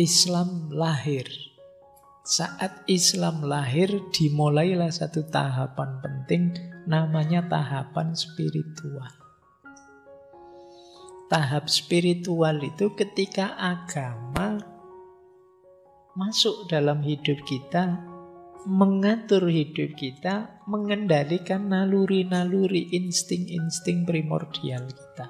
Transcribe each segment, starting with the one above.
Islam lahir. Saat Islam lahir, dimulailah satu tahapan penting, namanya tahapan spiritual. Tahap spiritual itu ketika agama masuk dalam hidup kita, mengatur hidup kita, mengendalikan naluri-naluri, insting-insting primordial kita.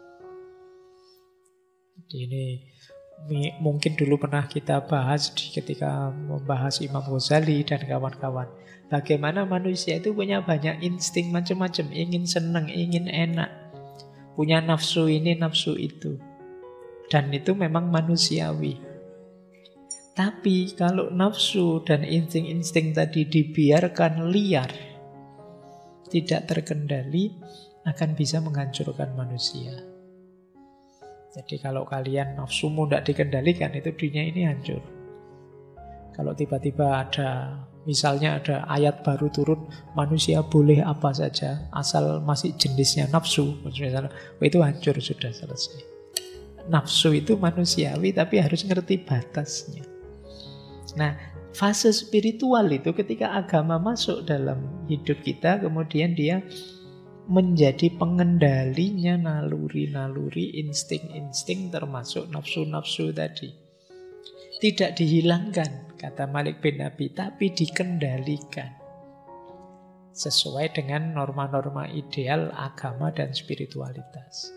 Jadi ini mungkin dulu pernah kita bahas ketika membahas Imam Ghazali dan kawan-kawan. Bagaimana manusia itu punya banyak insting macam-macam, ingin senang, ingin enak, punya nafsu ini, nafsu itu. Dan itu memang manusiawi. Tapi kalau nafsu dan insting-insting tadi dibiarkan liar, tidak terkendali, akan bisa menghancurkan manusia. Jadi kalau kalian nafsumu tidak dikendalikan, itu dunia ini hancur. Kalau tiba-tiba ada, misalnya ada ayat baru turun, manusia boleh apa saja, asal masih jenisnya nafsu, misalnya, itu hancur, sudah selesai. Nafsu itu manusiawi, tapi harus ngerti batasnya. Nah, fase spiritual itu ketika agama masuk dalam hidup kita, kemudian dia menjadi pengendalinya naluri-naluri, insting-insting termasuk nafsu-nafsu tadi. Tidak dihilangkan, kata Malik bin Nabi, tapi dikendalikan. Sesuai dengan norma-norma ideal agama dan spiritualitas.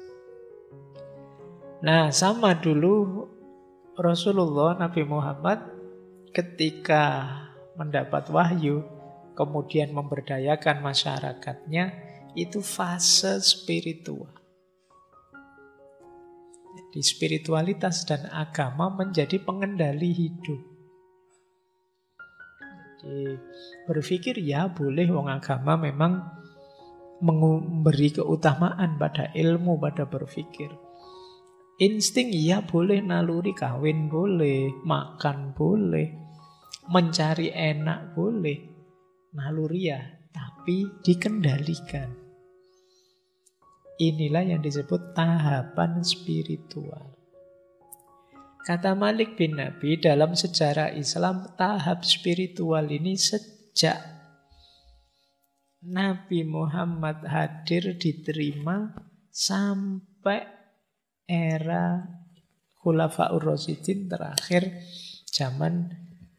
Nah, sama dulu Rasulullah Nabi Muhammad ketika mendapat wahyu, kemudian memberdayakan masyarakatnya, itu fase spiritual. Jadi spiritualitas dan agama menjadi pengendali hidup. Jadi berpikir ya boleh, wong agama memang memberi keutamaan pada ilmu, pada berpikir. Insting ya boleh, naluri kawin boleh, makan boleh, mencari enak boleh, naluri ya, tapi dikendalikan. Inilah yang disebut tahapan spiritual. Kata Malik bin Nabi, dalam sejarah Islam, tahap spiritual ini sejak Nabi Muhammad hadir diterima sampai era Khulafaur Rasyidin terakhir, zaman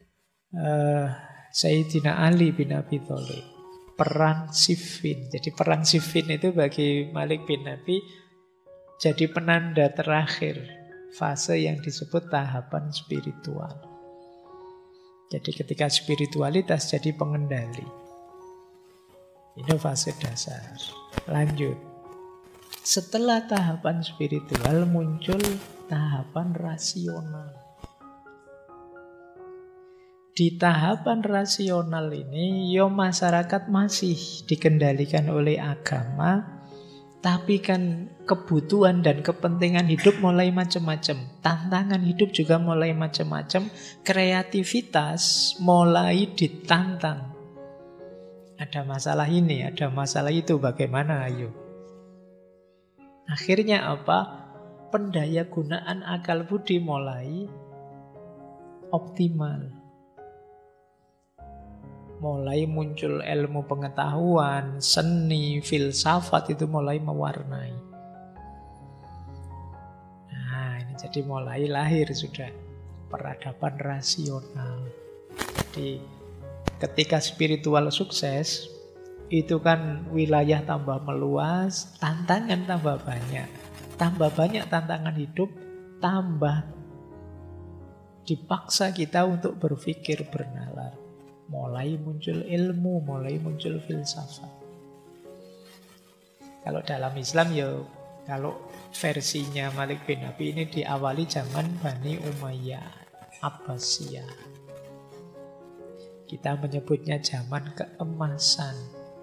Sayyidina Ali bin Abi Thalib. Perang Siffin. Jadi perang Siffin itu bagi Malik bin Nabi jadi penanda terakhir fase yang disebut tahapan spiritual. Jadi ketika spiritualitas jadi pengendali. Ini fase dasar. Lanjut. Setelah tahapan spiritual muncul tahapan rasional. Di tahapan rasional ini, masyarakat masih dikendalikan oleh agama, tapi kan kebutuhan dan kepentingan hidup mulai macam-macam. Tantangan hidup juga mulai macam-macam. Kreativitas mulai ditantang. Ada masalah ini, ada masalah itu, bagaimana ayo? Akhirnya apa? Pendayagunaan akal budi mulai optimal. Mulai muncul ilmu pengetahuan, seni, filsafat itu mulai mewarnai. Nah, ini jadi mulai lahir sudah peradaban rasional. Jadi ketika spiritual sukses, itu kan wilayah tambah meluas, tantangan tambah banyak. Tambah banyak tantangan hidup, tambah dipaksa kita untuk berpikir bernalar. Mulai muncul ilmu, mulai muncul filsafat. Kalau dalam Islam ya, kalau versinya Malik bin Nabi ini diawali zaman Bani Umayyah, Abbasiyah. Kita menyebutnya zaman keemasan.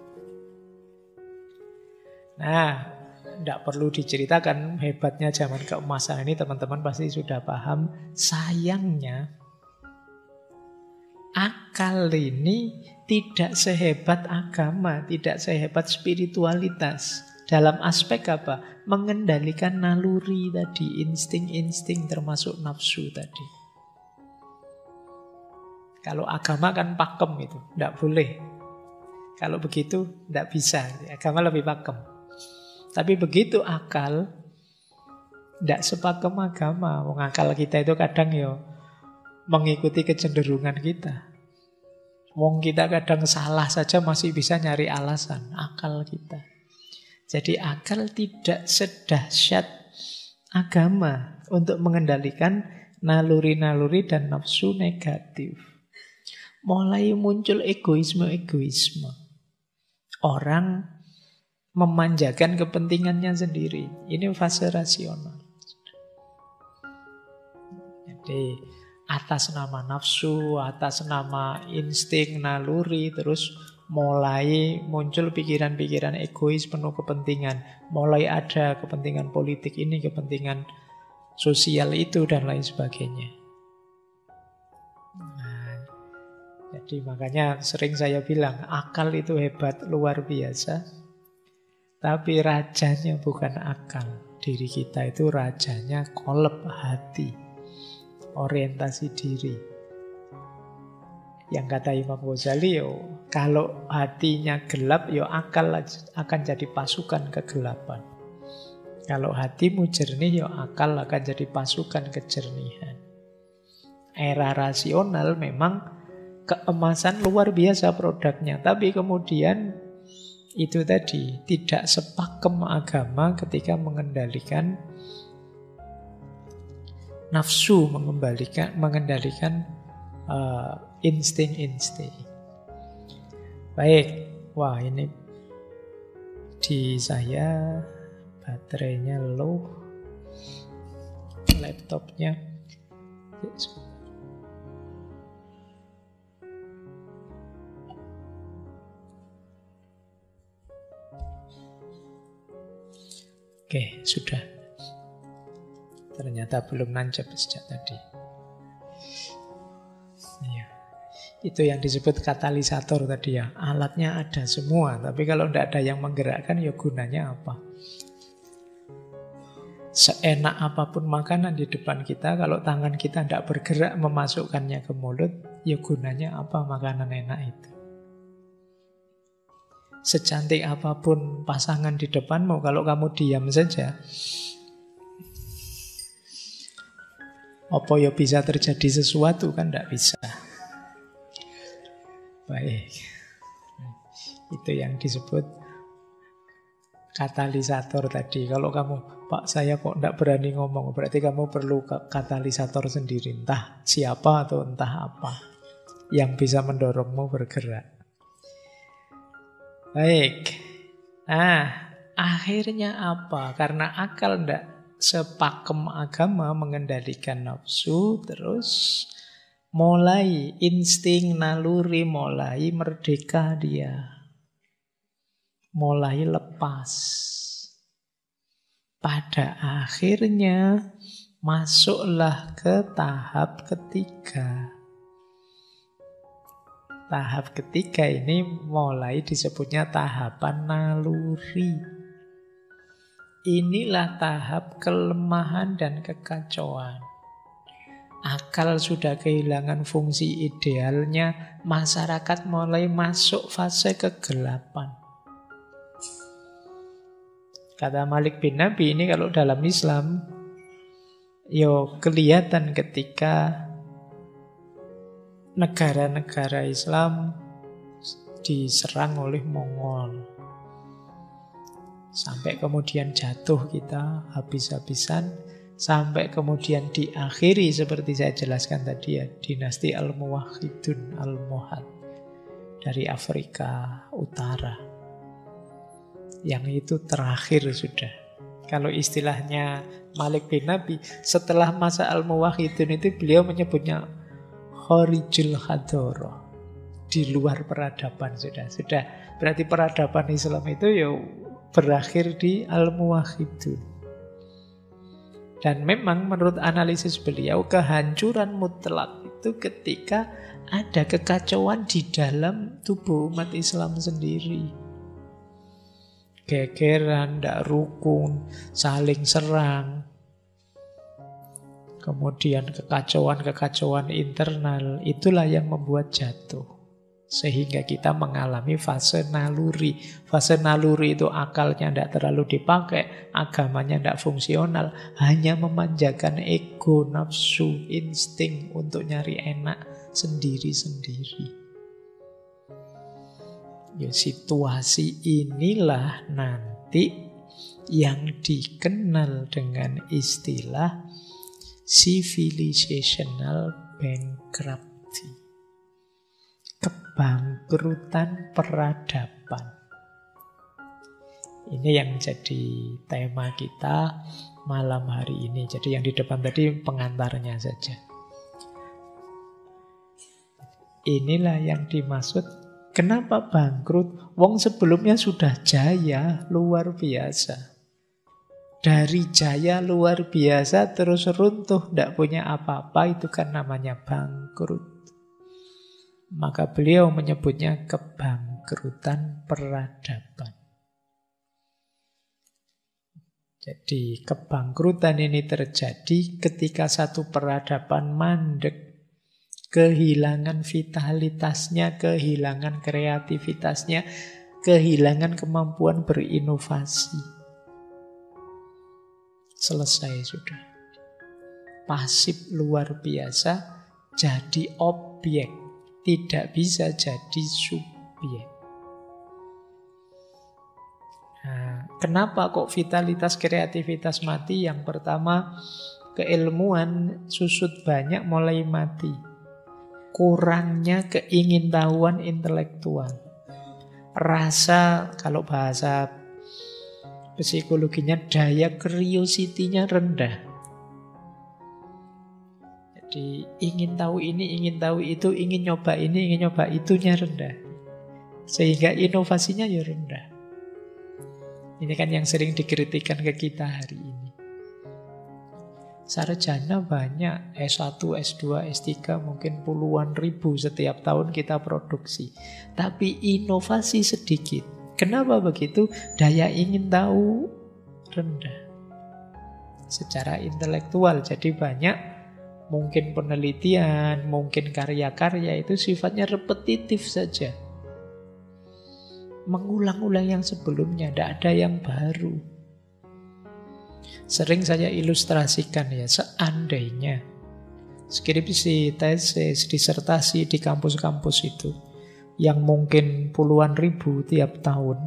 Nah, tidak perlu diceritakan hebatnya zaman keemasan ini, teman-teman pasti sudah paham. Sayangnya akal ini tidak sehebat agama, tidak sehebat spiritualitas. Dalam aspek apa? Mengendalikan naluri tadi, insting-insting termasuk nafsu tadi. Kalau agama kan pakem itu, tidak boleh. Kalau begitu tidak bisa, agama lebih pakem. Tapi begitu akal, tidak sepakem agama. Wong akal kita itu kadang ya mengikuti kecenderungan kita. Wong kita kadang salah saja masih bisa nyari alasan, akal kita. Jadi akal tidak sedahsyat agama untuk mengendalikan naluri-naluri dan nafsu negatif. Mulai muncul egoisme-egoisme. Orang memanjakan kepentingannya sendiri. Ini fase rasional. Jadi atas nama nafsu, atas nama insting, naluri, terus mulai muncul pikiran-pikiran egois penuh kepentingan. Mulai ada kepentingan politik ini, kepentingan sosial itu, dan lain sebagainya. Jadi makanya sering saya bilang, akal itu hebat, luar biasa. Tapi rajanya bukan akal. Diri kita itu rajanya kolab hati, orientasi diri. Yang kata Imam Ghazali, kalau hatinya gelap, akal akan jadi pasukan kegelapan. Kalau hatimu jernih, akal akan jadi pasukan kejernihan. Era rasional memang keemasan luar biasa produknya. Tapi kemudian itu tadi tidak sepakem agama ketika mengendalikan nafsu, mengendalikan insting-insting. Baik, wah ini di saya baterainya low, laptopnya. Oke, sudah. Ternyata belum nancap sejak tadi. Iya. Itu yang disebut katalisator tadi ya. Alatnya ada semua, tapi kalau tidak ada yang menggerakkan, gunanya apa? Seenak apapun makanan di depan kita, kalau tangan kita tidak bergerak memasukkannya ke mulut, gunanya apa makanan enak itu? Secantik apapun pasangan di depanmu, kalau kamu diam saja, apa bisa terjadi sesuatu? Kan tidak bisa. Baik, itu yang disebut katalisator tadi. Kalau kamu, Pak saya kok tidak berani ngomong, berarti kamu perlu katalisator sendiri. Entah siapa atau entah apa yang bisa mendorongmu bergerak. Baik. Nah, akhirnya apa? Karena akal tidak sepakem agama mengendalikan nafsu, terus mulai insting, naluri mulai merdeka dia. Mulai lepas. Pada akhirnya masuklah ke tahap ketiga. Tahap ketiga ini mulai disebutnya tahapan naluri. Inilah tahap kelemahan dan kekacauan. Akal sudah kehilangan fungsi idealnya, masyarakat mulai masuk fase kegelapan. Kata Malik bin Nabi ini kalau dalam Islam, kelihatan ketika negara-negara Islam diserang oleh Mongol. Sampai kemudian jatuh kita habis-habisan. Sampai kemudian diakhiri seperti saya jelaskan tadi ya. Dinasti Al-Muwahhidun Al-Muhad dari Afrika Utara. Yang itu terakhir sudah. Kalau istilahnya Malik bin Nabi, setelah masa Al-Muwahhidun itu beliau menyebutnya Khorijul Hadoro, di luar peradaban sudah. Berarti peradaban Islam itu berakhir di Al-Muwahhidun. Dan memang menurut analisis beliau, kehancuran mutlak itu ketika ada kekacauan di dalam tubuh umat Islam sendiri. Gegeran, tidak rukun, saling serang. kemudian kekacauan-kekacauan internal, itulah yang membuat jatuh. Sehingga kita mengalami fase naluri. Fase naluri itu akalnya tidak terlalu dipakai, agamanya tidak fungsional, hanya memanjakan ego, nafsu, insting untuk nyari enak sendiri-sendiri. Ya, situasi inilah nanti yang dikenal dengan istilah civilizational bankruptcy, kebangkrutan peradaban. Ini yang jadi tema kita malam hari ini. Jadi yang di depan tadi pengantarnya saja. Inilah yang dimaksud. Kenapa bangkrut? Wong sebelumnya sudah jaya luar biasa. Dari jaya luar biasa terus runtuh, tidak punya apa-apa, itu kan namanya bangkrut. Maka beliau menyebutnya kebangkrutan peradaban. Jadi kebangkrutan ini terjadi ketika satu peradaban mandek, kehilangan vitalitasnya, kehilangan kreativitasnya, kehilangan kemampuan berinovasi. Selesai sudah. Pasif luar biasa, jadi objek, tidak bisa jadi subjek. Nah, kenapa kok vitalitas kreativitas mati? Yang pertama, keilmuan susut banyak mulai mati. Kurangnya keingintahuan intelektual. Rasa, kalau bahasa psikologinya, daya curiosity-nya rendah. Jadi ingin tahu ini, ingin tahu itu, ingin nyoba ini, ingin nyoba itunya rendah. Sehingga inovasinya ya rendah. Ini kan yang sering dikritikkan ke kita hari ini. Sarjana banyak, S1, S2, S3 mungkin puluhan ribu setiap tahun kita produksi. Tapi inovasi sedikit. Kenapa begitu? Daya ingin tahu rendah. Secara intelektual, jadi banyak mungkin penelitian, mungkin karya-karya itu sifatnya repetitif saja. Mengulang-ulang yang sebelumnya, tidak ada yang baru. Sering saya ilustrasikan ya, seandainya skripsi, tesis, disertasi di kampus-kampus itu yang mungkin puluhan ribu tiap tahun.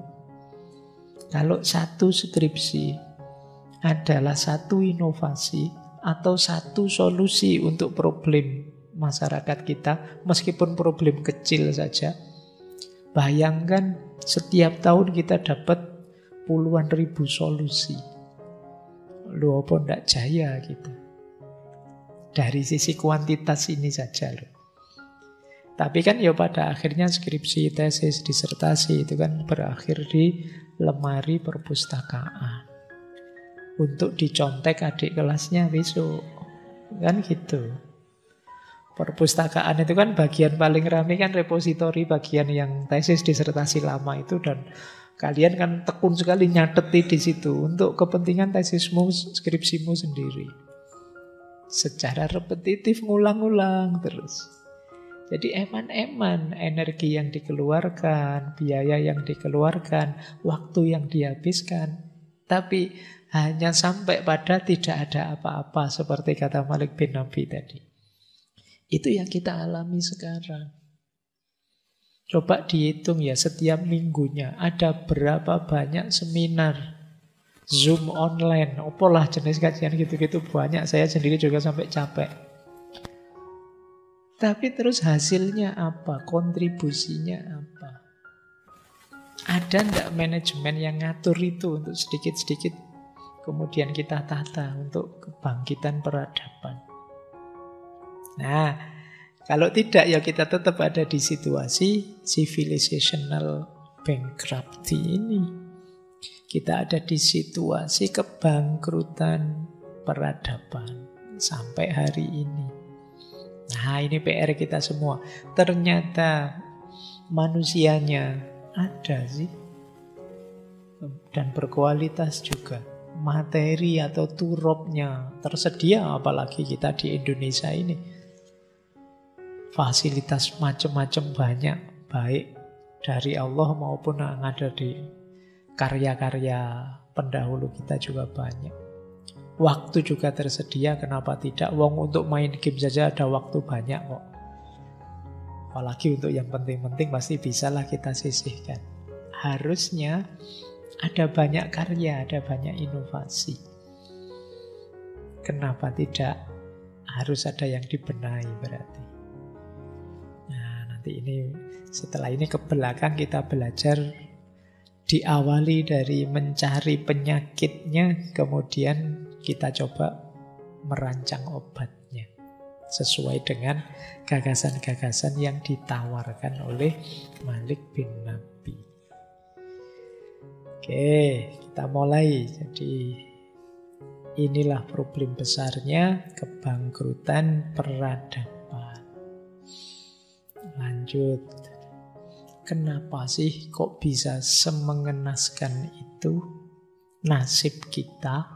Kalau satu skripsi adalah satu inovasi atau satu solusi untuk problem masyarakat kita, meskipun problem kecil saja, bayangkan setiap tahun kita dapat puluhan ribu solusi. Loh, apa ndak jaya gitu. Dari sisi kuantitas ini saja loh. Tapi kan ya pada akhirnya skripsi, tesis, disertasi itu kan berakhir di lemari perpustakaan. Untuk dicontek adik kelasnya besok. Kan gitu. Perpustakaan itu kan bagian paling ramai kan repositori, bagian yang tesis, disertasi lama itu, dan kalian kan tekun sekali nyateti di situ untuk kepentingan tesismu, skripsimu sendiri. Secara repetitif, ngulang-ulang terus. Jadi eman-eman energi yang dikeluarkan, biaya yang dikeluarkan, waktu yang dihabiskan. Tapi hanya sampai pada tidak ada apa-apa, seperti kata Malik bin Nabi tadi. Itu yang kita alami sekarang. Coba dihitung ya, setiap minggunya ada berapa banyak seminar Zoom online. Opolah jenis kajian gitu-gitu banyak. Saya sendiri juga sampai capek. Tapi terus hasilnya apa? Kontribusinya apa? Ada enggak manajemen yang ngatur itu untuk sedikit-sedikit kemudian kita tata untuk kebangkitan peradaban? Nah, kalau tidak ya kita tetap ada di situasi civilizational bankruptcy ini. Kita ada di situasi kebangkrutan peradaban sampai hari ini. Nah, ini PR kita semua. Ternyata manusianya ada sih. Dan berkualitas juga. materi atau turupnya tersedia, apalagi kita di Indonesia ini. Fasilitas macam-macam banyak, baik dari Allah maupun yang ada di karya-karya pendahulu kita juga banyak. Waktu juga tersedia, kenapa tidak? Wong untuk main game saja ada waktu banyak kok. Apalagi untuk yang penting-penting pasti bisalah kita sisihkan. Harusnya ada banyak karya, ada banyak inovasi. Kenapa tidak? Harus ada yang dibenahi berarti. Nah, nanti ini setelah ini ke belakang kita belajar, diawali dari mencari penyakitnya, kemudian kita coba merancang obatnya sesuai dengan gagasan-gagasan yang ditawarkan oleh Malik bin Nabi. Oke, kita mulai. Jadi inilah problem besarnya, kebangkrutan peradaban. Lanjut. Kenapa sih kok bisa semengenaskan itu nasib kita?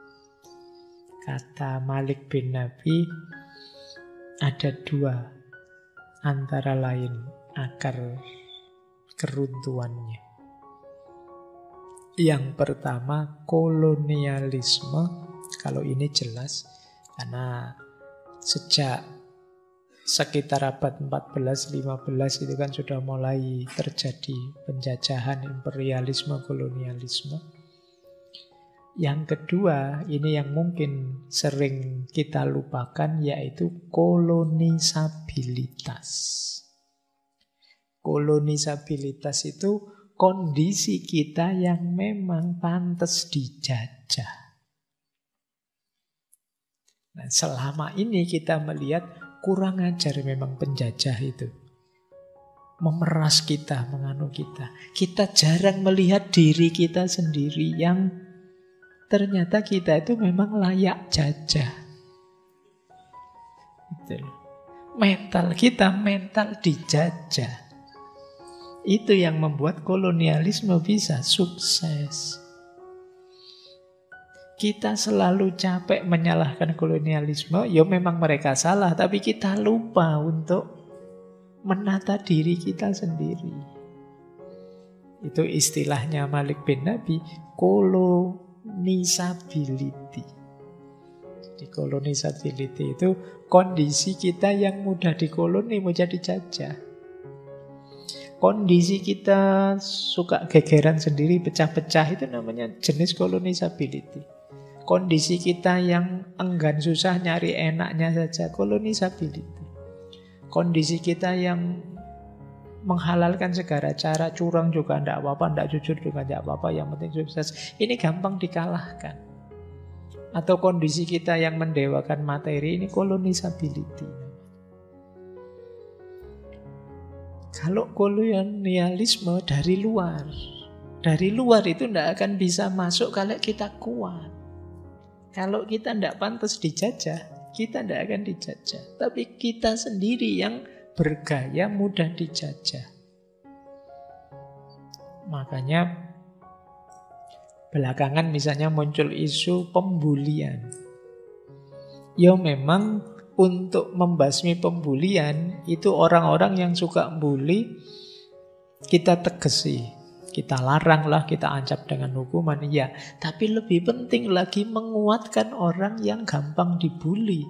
Kata Malik bin Nabi, ada dua antara lain akar keruntuhannya. Yang pertama kolonialisme. Kalau ini jelas karena sejak sekitar abad 14-15 itu kan sudah mulai terjadi penjajahan, imperialisme, kolonialisme. Yang kedua, ini yang mungkin sering kita lupakan, yaitu kolonisabilitas. Kolonisabilitas itu kondisi kita yang memang pantas dijajah. Nah, selama ini kita melihat kurang ajar memang penjajah itu. Memeras kita, menganu kita. Kita jarang melihat diri kita sendiri yang ternyata kita itu memang layak jajah. Gitu. Mental kita, mental dijajah. Itu yang membuat kolonialisme bisa sukses. Kita selalu capek menyalahkan kolonialisme, ya memang mereka salah, tapi kita lupa untuk menata diri kita sendiri. Itu istilahnya Malik bin Nabi, kolonisability. Jadi kolonisability itu kondisi kita yang mudah dikoloni, mudah dijajah. Kondisi kita suka gegeran sendiri, pecah-pecah, itu namanya jenis kolonisability. Kondisi kita yang enggan susah nyari enaknya saja, kolonisability. Kondisi kita yang menghalalkan segala cara, curang juga tidak apa-apa, tidak jujur juga tidak apa-apa, yang penting sukses, ini gampang dikalahkan. Atau kondisi kita yang mendewakan materi, ini kolonisability. Kalau kolonialisme dari luar itu tidak akan bisa masuk kalau kita kuat. Kalau kita tidak pantas dijajah, kita tidak akan dijajah. Tapi kita sendiri yang bergaya mudah dijajah. Makanya belakangan misalnya muncul isu pembulian. Ya memang untuk membasmi pembulian itu orang-orang yang suka bully kita tegesi. Kita larang lah, kita ancam dengan hukuman, iya. Tapi lebih penting lagi menguatkan orang yang gampang dibully.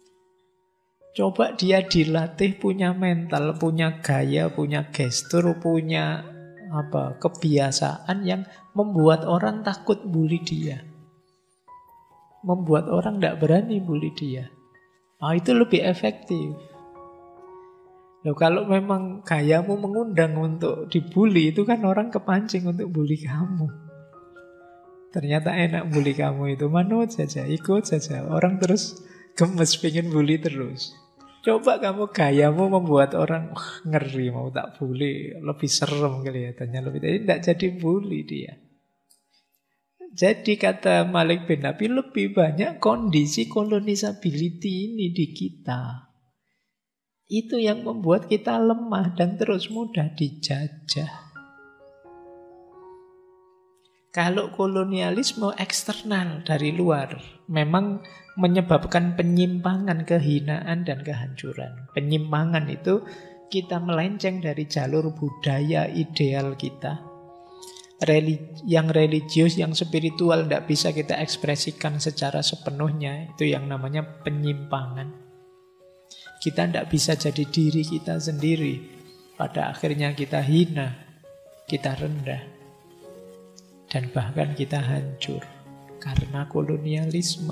Coba dia dilatih punya mental, punya gaya, punya gestur, punya kebiasaan yang membuat orang takut bully dia. Membuat orang tidak berani bully dia. Itu lebih efektif. Loh, kalau memang gayamu mengundang untuk dibully, itu kan orang kepancing untuk bully kamu. Ternyata enak bully kamu itu, manut saja, ikut saja. Orang terus gemes pengen bully terus. Coba kamu gayamu membuat orang ngeri, mau tak bully, lebih serem kelihatannya, tidak jadi bully dia. Jadi kata Malik bin Nabi, lebih banyak kondisi kolonisability ini di kita. Itu yang membuat kita lemah dan terus mudah dijajah. Kalau kolonialisme eksternal dari luar, memang menyebabkan penyimpangan, kehinaan, dan kehancuran. Penyimpangan itu kita melenceng dari jalur budaya ideal kita. Yang religius, yang spiritual tidak bisa kita ekspresikan secara sepenuhnya. Itu yang namanya penyimpangan. Kita tidak bisa jadi diri kita sendiri. Pada akhirnya kita hina, kita rendah. Dan bahkan kita hancur karena kolonialisme.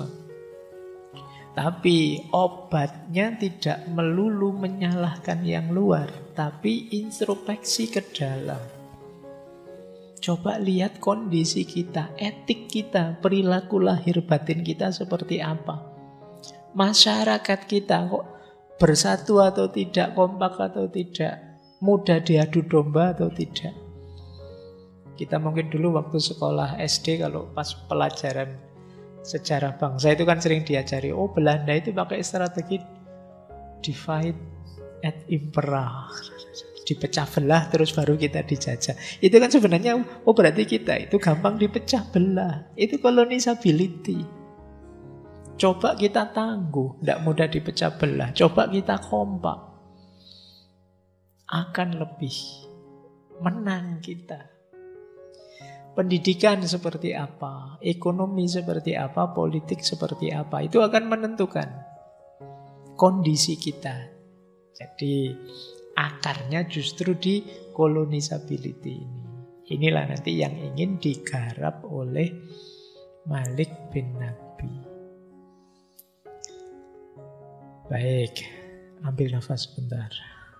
Tapi obatnya tidak melulu menyalahkan yang luar, tapi introspeksi ke dalam. Coba lihat kondisi kita, etik kita, perilaku lahir batin kita seperti apa. Masyarakat kita kok bersatu atau tidak, kompak atau tidak, mudah diadu domba atau tidak. Kita mungkin dulu waktu sekolah SD, kalau pas pelajaran sejarah bangsa itu kan sering diajari, oh Belanda itu pakai strategi divide et impera, dipecah belah terus baru kita dijajah. Itu kan sebenarnya, oh berarti kita itu gampang dipecah belah. Itu colonisability. Coba kita tangguh, tidak mudah dipecah belah. Coba kita kompak, akan lebih menang kita. Pendidikan seperti apa, ekonomi seperti apa, politik seperti apa, itu akan menentukan kondisi kita. Jadi akarnya justru di colonisability ini. Inilah nanti yang ingin digarap oleh Malik bin Nabi. Baik, ambil nafas sebentar.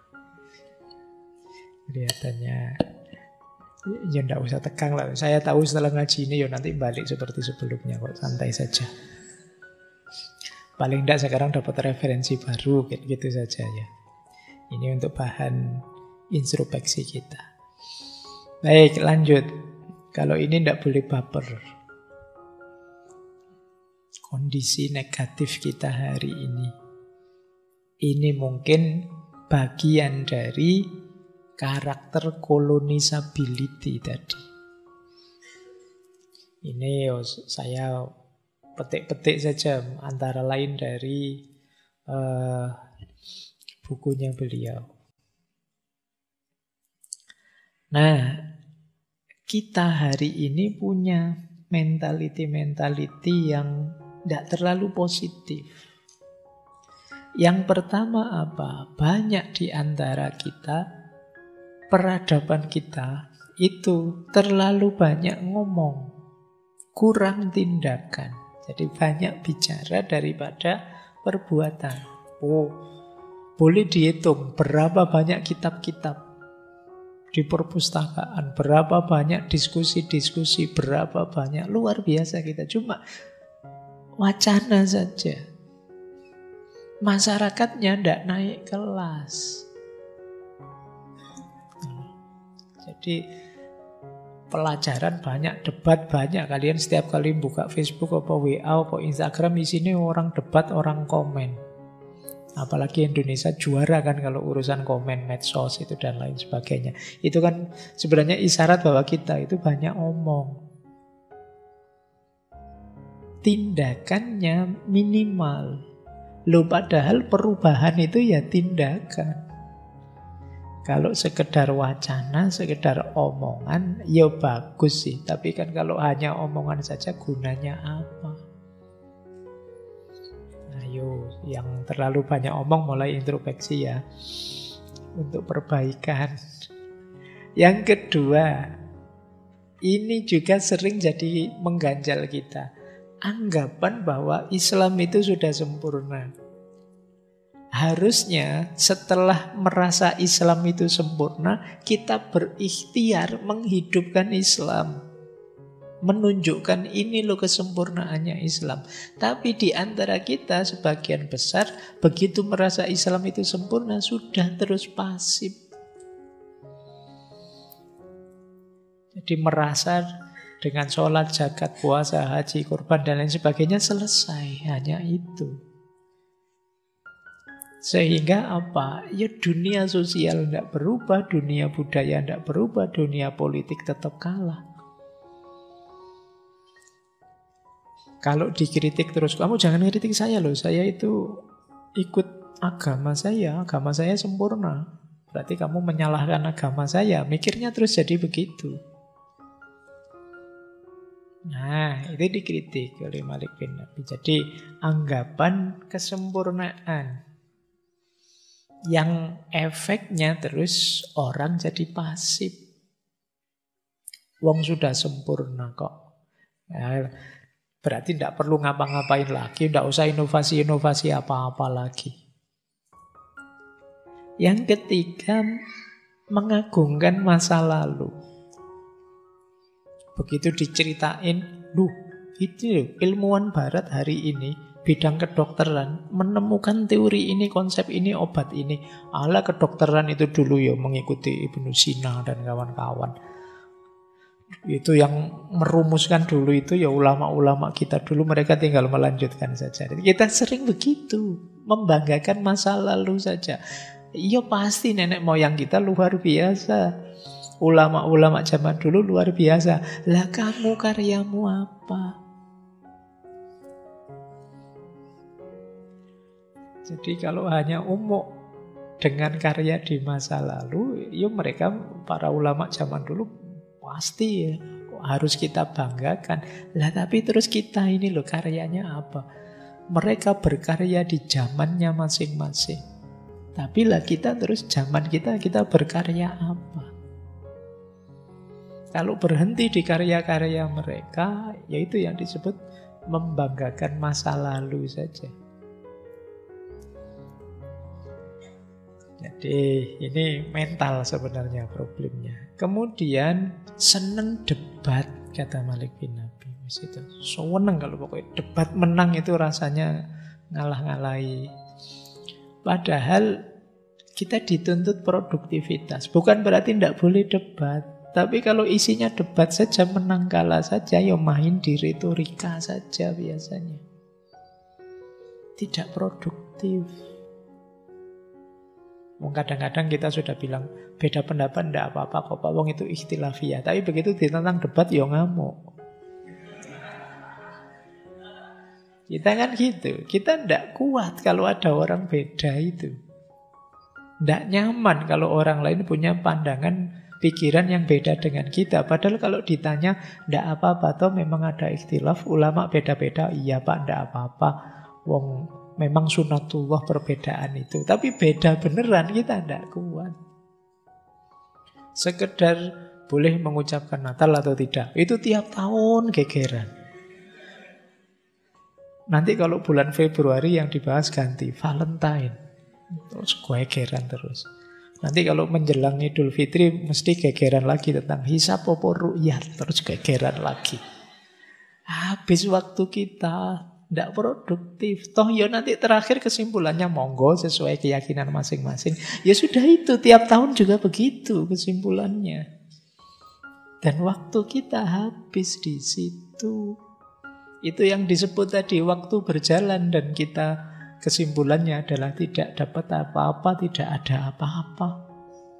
Kelihatannya ya enggak usah tegang lah. Saya tahu setelah ngaji ini ya nanti balik seperti sebelumnya kok, santai saja. Paling enggak sekarang dapat referensi baru gitu saja ya. Ini untuk bahan introspeksi kita. Baik, lanjut. Kalau ini enggak boleh baper. Kondisi negatif kita hari ini. Ini mungkin bagian dari karakter colonisability tadi. Ini saya petik-petik saja antara lain dari bukunya beliau. Nah, kita hari ini punya mentality yang tidak terlalu positif. Yang pertama apa? Banyak di antara kita, peradaban kita itu terlalu banyak ngomong, kurang tindakan. Jadi banyak bicara daripada perbuatan. Oh, boleh dihitung berapa banyak kitab-kitab di perpustakaan, berapa banyak diskusi-diskusi, berapa banyak, luar biasa kita. Cuma wacana saja. Masyarakatnya tidak naik kelas. Jadi pelajaran banyak, debat banyak. Kalian setiap kali buka Facebook apa WA apa Instagram, di sini orang debat, orang komen. Apalagi Indonesia juara kan kalau urusan komen, medsos itu dan lain sebagainya. Itu kan sebenarnya isyarat bahwa kita itu banyak omong. Tindakannya minimal. Loh, padahal perubahan itu ya tindakan. Kalau sekedar wacana, sekedar omongan, ya bagus sih. Tapi kan kalau hanya omongan saja gunanya apa? Ayo, yang terlalu banyak omong mulai introspeksi ya. Untuk perbaikan. Yang kedua, ini juga sering jadi mengganjal kita. Anggapan bahwa Islam itu sudah sempurna. Harusnya setelah merasa Islam itu sempurna, kita berikhtiar menghidupkan Islam. Menunjukkan ini loh kesempurnaannya Islam. Tapi di antara kita sebagian besar, begitu merasa Islam itu sempurna, sudah terus pasif. Jadi merasa dengan sholat, zakat, puasa, haji, kurban, dan lain sebagainya selesai. Hanya itu. Sehingga apa? Ya dunia sosial tidak berubah, dunia budaya tidak berubah, dunia politik tetap kalah. Kalau dikritik terus, kamu jangan kritik saya loh, saya itu ikut agama saya sempurna. Berarti kamu menyalahkan agama saya, mikirnya terus jadi begitu. Nah, itu dikritik oleh Malik bin Nabi. Jadi, anggapan kesempurnaan yang efeknya terus orang jadi pasif. Wong sudah sempurna kok. Nah, berarti tidak perlu ngapa-ngapain lagi, tidak usah inovasi-inovasi apa-apa lagi. Yang ketiga, mengagungkan masa lalu. Begitu diceritain, itu ilmuwan barat hari ini, bidang kedokteran, menemukan teori ini, konsep ini, obat ini. Ala kedokteran itu dulu ya mengikuti Ibnu Sina dan kawan-kawan. Itu yang merumuskan dulu itu ya ulama-ulama kita dulu, mereka tinggal melanjutkan saja. Kita sering begitu, membanggakan masa lalu saja. Iya pasti nenek moyang kita luar biasa. Ulama-ulama zaman dulu luar biasa. Lah kamu karyamu apa? Jadi kalau hanya umuk dengan karya di masa lalu, ya mereka para ulama zaman dulu pasti ya harus kita banggakan. Lah tapi terus kita ini loh karyanya apa? Mereka berkarya di zamannya masing-masing. Tapi lah kita terus zaman kita berkarya apa? Kalau berhenti di karya-karya mereka, yaitu yang disebut membanggakan masa lalu saja. Jadi ini mental sebenarnya problemnya. Kemudian seneng debat, kata Malik bin Nabi. Itu seneng kalau pokoknya debat menang itu rasanya ngalah-ngalahi. Padahal kita dituntut produktivitas. Bukan berarti tidak boleh debat. Tapi kalau isinya debat saja, menang kalah saja, ya main di retorika saja biasanya. Tidak produktif. Kadang-kadang kita sudah bilang, beda pendapat tidak apa-apa kok, Pak Wong itu ikhtilafiyah. Tapi begitu ditentang debat, ya ngamuk. Kita kan gitu. Kita tidak kuat kalau ada orang beda itu. Tidak nyaman kalau orang lain punya pandangan pikiran yang beda dengan kita. Padahal kalau ditanya, tidak apa-apa, toh memang ada ikhtilaf, ulama beda-beda. Iya Pak, tidak apa-apa. Wong memang sunatullah perbedaan itu. Tapi beda beneran, kita tidak kuat. Sekedar boleh mengucapkan Natal atau tidak, itu tiap tahun gegeran. Nanti kalau bulan Februari yang dibahas ganti Valentine, terus gegeran terus. Nanti kalau menjelang Idul Fitri mesti gegeran lagi tentang hisab apa ru'yat, terus gegeran lagi. Habis waktu kita, tidak produktif. Toh ya nanti terakhir kesimpulannya monggo sesuai keyakinan masing-masing. Ya sudah itu, tiap tahun juga begitu kesimpulannya. Dan waktu kita habis di situ. Itu yang disebut tadi waktu berjalan dan kita kesimpulannya adalah tidak dapat apa-apa, tidak ada apa-apa.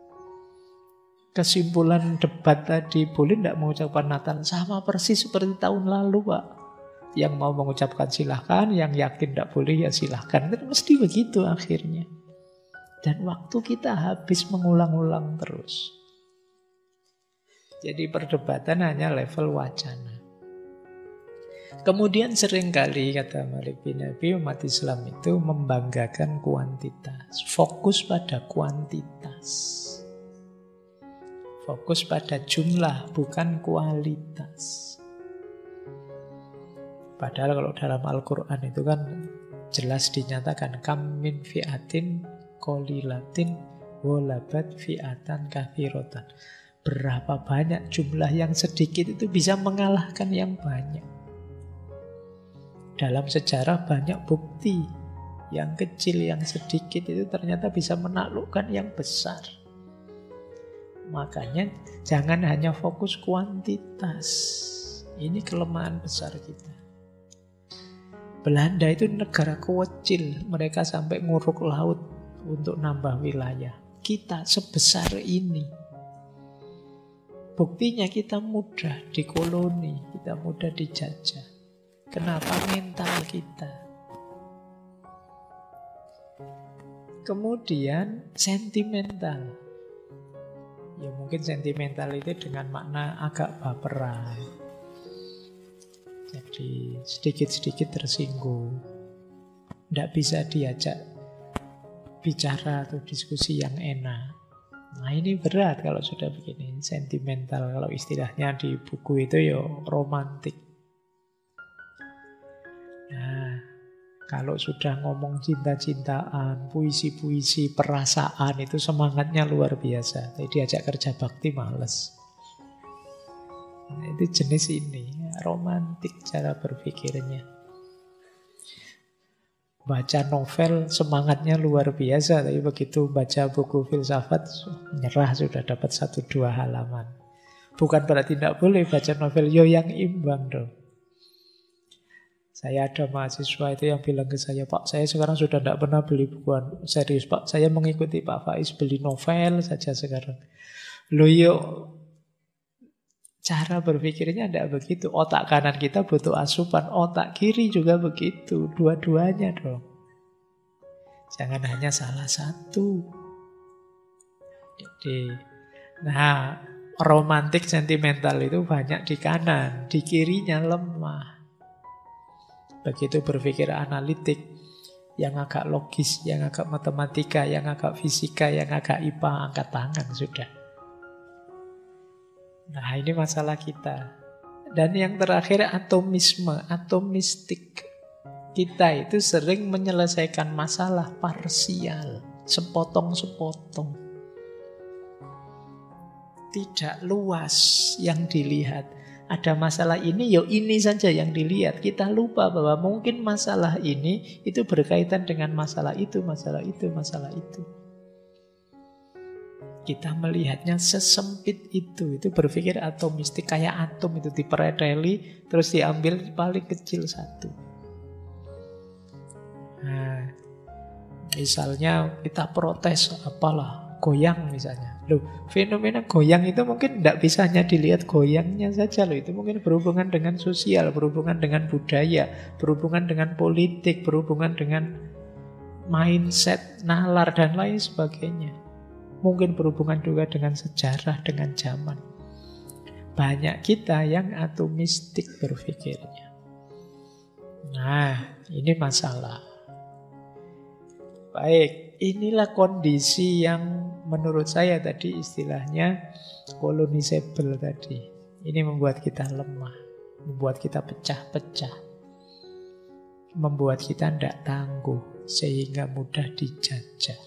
Kesimpulan debat tadi, boleh tidak mengucapkan Natal? Sama persis seperti tahun lalu Pak. Yang mau mengucapkan silahkan, yang yakin tidak boleh ya silahkan. Kan mesti begitu akhirnya. Dan waktu kita habis mengulang-ulang terus. Jadi perdebatan hanya level wacana. Kemudian seringkali kata Malik bin Nabi, umat Islam itu membanggakan kuantitas. Fokus pada kuantitas. Fokus pada jumlah, bukan kualitas. Padahal kalau dalam Al-Quran itu kan jelas dinyatakan kam min fi'atin qalilatin walabat fi'atan katsiratan. Berapa banyak jumlah yang sedikit itu bisa mengalahkan yang banyak. Dalam sejarah banyak bukti yang kecil, yang sedikit itu ternyata bisa menaklukkan yang besar. Makanya jangan hanya fokus kuantitas. Ini kelemahan besar kita. Belanda itu negara kecil, mereka sampai nguruk laut untuk nambah wilayah. Kita sebesar ini. Buktinya kita mudah dikoloni, kita mudah dijajah. Kenapa mental kita? Kemudian sentimental. Ya mungkin sentimental itu dengan makna agak baperan. Jadi sedikit-sedikit tersinggung. Tidak bisa diajak bicara atau diskusi yang enak. Nah ini berat kalau sudah begini. Sentimental kalau istilahnya di buku itu ya romantik. Nah, kalau sudah ngomong cinta-cintaan, puisi-puisi, perasaan, itu semangatnya luar biasa. Tapi diajak kerja bakti males. Nah, itu jenis ini, romantik cara berpikirnya. Baca novel semangatnya luar biasa, tapi begitu baca buku filsafat, menyerah sudah dapat 1-2 halaman. Bukan berarti tidak boleh baca novel, yang imbang dong. Saya ada mahasiswa itu yang bilang ke saya, Pak, saya sekarang sudah tidak pernah beli bukuan. Serius, Pak, saya mengikuti Pak Faiz beli novel saja sekarang. Loh yuk, cara berpikirnya tidak begitu. Otak kanan kita butuh asupan, otak kiri juga begitu. Dua-duanya dong. Jangan hanya salah satu. Jadi, nah, romantik sentimental itu banyak di kanan, di kirinya lemah. Begitu berpikir analitik, yang agak logis, yang agak matematika, yang agak fisika, yang agak IPA, angkat tangan sudah. Nah ini masalah kita. Dan yang terakhir atomisme, atomistik. Kita itu sering menyelesaikan masalah parsial, sepotong-sepotong. Tidak luas yang dilihat. Ada masalah ini, ini saja yang dilihat. Kita lupa bahwa mungkin masalah ini itu berkaitan dengan masalah itu, masalah itu, masalah itu. Kita melihatnya sesempit itu. Itu berpikir atomistik, kayak atom itu dipereteli, terus diambil paling kecil satu. Nah, misalnya kita protes apalah, goyang misalnya. Loh, fenomena goyang itu mungkin tidak bisa hanya dilihat goyangnya saja loh. Itu mungkin berhubungan dengan sosial, berhubungan dengan budaya, berhubungan dengan politik, berhubungan dengan mindset, nalar, dan lain sebagainya. Mungkin berhubungan juga dengan sejarah, dengan zaman. Banyak kita yang atomistik berpikirnya. Nah, ini masalah. Baik. Inilah kondisi yang menurut saya tadi istilahnya colonizable tadi. Ini membuat kita lemah, membuat kita pecah-pecah, membuat kita tidak tangguh sehingga mudah dijajah.